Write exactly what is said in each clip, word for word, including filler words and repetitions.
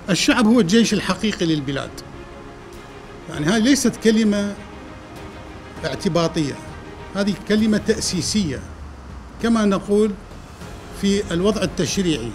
الشعب هو الجيش الحقيقي للبلاد. يعني هذه ليست كلمة اعتباطية، هذه كلمة تأسيسية، كما نقول في الوضع التشريعي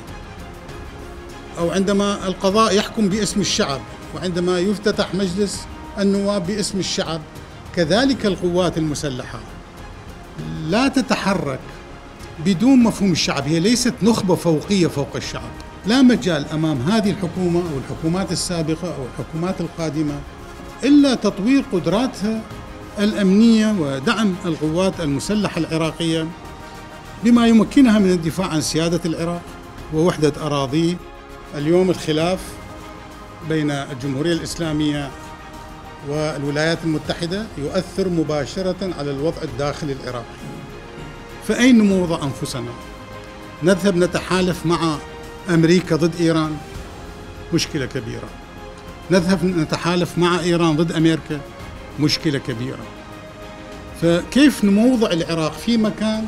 أو عندما القضاء يحكم باسم الشعب، وعندما يفتتح مجلس النواب باسم الشعب، كذلك القوات المسلحة لا تتحرك بدون مفهوم الشعب. هي ليست نخبة فوقية فوق الشعب. لا مجال أمام هذه الحكومة أو الحكومات السابقة أو الحكومات القادمة إلا تطوير قدراتها الأمنية ودعم القوات المسلحة العراقية بما يمكنها من الدفاع عن سيادة العراق ووحدة أراضيه. اليوم الخلاف بين الجمهورية الإسلامية والولايات المتحدة يؤثر مباشرة على الوضع الداخلي العراقي. فأين نوضع أنفسنا؟ نذهب نتحالف مع أمريكا ضد إيران؟ مشكلة كبيرة. نذهب نتحالف مع إيران ضد أمريكا؟ مشكلة كبيرة. فكيف نوضع العراق في مكان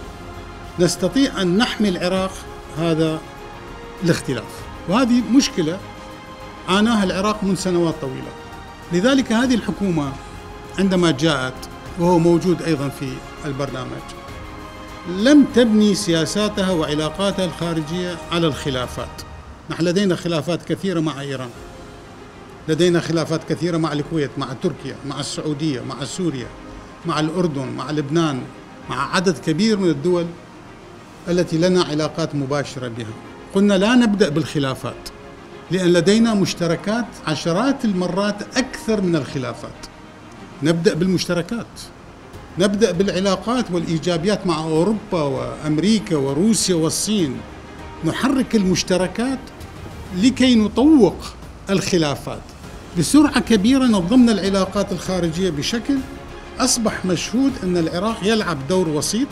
نستطيع أن نحمي العراق هذا الاختلاف؟ وهذه مشكلة عاناها العراق من سنوات طويلة. لذلك هذه الحكومة عندما جاءت، وهو موجود أيضا في البرنامج، لم تبني سياساتها وعلاقاتها الخارجية على الخلافات. نحن لدينا خلافات كثيرة مع إيران، لدينا خلافات كثيرة مع الكويت، مع تركيا، مع السعودية، مع سوريا، مع الأردن، مع لبنان، مع عدد كبير من الدول التي لنا علاقات مباشرة بها. قلنا لا نبدأ بالخلافات، لأن لدينا مشتركات عشرات المرات أكثر من الخلافات. نبدأ بالمشتركات، نبدأ بالعلاقات والإيجابيات مع أوروبا وأمريكا وروسيا والصين. نحرك المشتركات لكي نطوق الخلافات. بسرعة كبيرة نظمنا العلاقات الخارجية بشكل أصبح مشهود أن العراق يلعب دور وسيط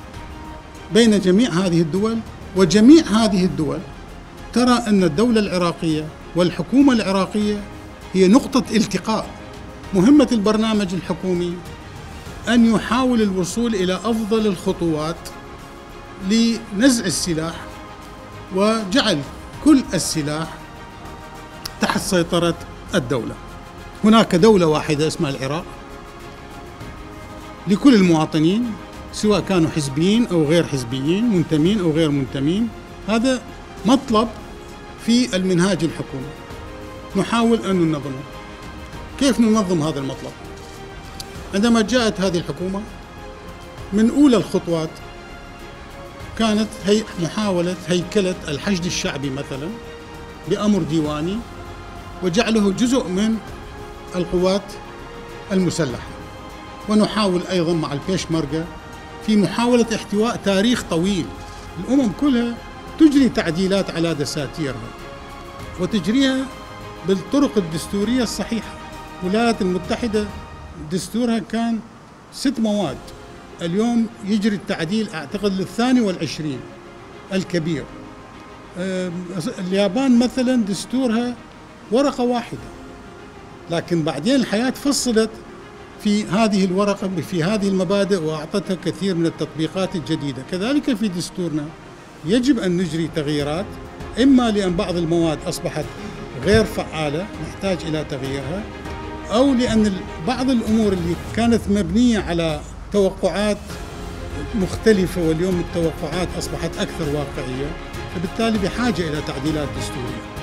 بين جميع هذه الدول، وجميع هذه الدول ترى أن الدولة العراقية والحكومة العراقية هي نقطة التقاء. مهمة البرنامج الحكومي أن يحاول الوصول إلى أفضل الخطوات لنزع السلاح وجعل كل السلاح تحت سيطرة الدولة. هناك دولة واحدة اسمها العراق لكل المواطنين، سواء كانوا حزبيين أو غير حزبيين، منتمين أو غير منتمين. هذا مطلب في المنهاج الحكومي، نحاول أن ننظمه. كيف ننظم هذا المطلب؟ عندما جاءت هذه الحكومة، من أولى الخطوات كانت هي محاولة هيكلة الحشد الشعبي مثلا بأمر ديواني، وجعله جزء من القوات المسلحة. ونحاول أيضا مع البيشمركة في محاولة احتواء تاريخ طويل. الأمم كلها تجري تعديلات على دساتيرها وتجريها بالطرق الدستورية الصحيحة. الولايات المتحدة دستورها كان ست مواد، اليوم يجري التعديل أعتقد للثاني والعشرين الكبير. اليابان مثلا دستورها ورقة واحدة، لكن بعدين الحياة فصلت في هذه الورقة في هذه المبادئ وأعطتها كثير من التطبيقات الجديدة. كذلك في دستورنا يجب أن نجري تغييرات، إما لأن بعض المواد أصبحت غير فعالة نحتاج إلى تغييرها، أو لأن بعض الأمور اللي كانت مبنية على توقعات مختلفة واليوم التوقعات أصبحت أكثر واقعية، فبالتالي بحاجة إلى تعديلات دستورية.